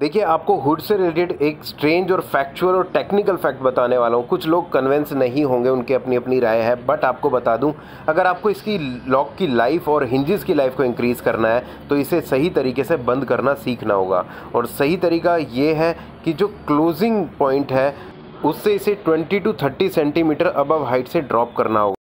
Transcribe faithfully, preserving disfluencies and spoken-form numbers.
देखिए, आपको हुड से रिलेटेड एक स्ट्रेंज और फैक्चुअल और टेक्निकल फैक्ट बताने वाला हूँ। कुछ लोग कन्विंस नहीं होंगे, उनकी अपनी अपनी राय है, बट आपको बता दूँ, अगर आपको इसकी लॉक की लाइफ और हिंजेस की लाइफ को इंक्रीज़ करना है तो इसे सही तरीके से बंद करना सीखना होगा। और सही तरीका ये है कि जो क्लोजिंग पॉइंट है उससे इसे twenty two thirty centimetre above height से ड्रॉप करना होगा।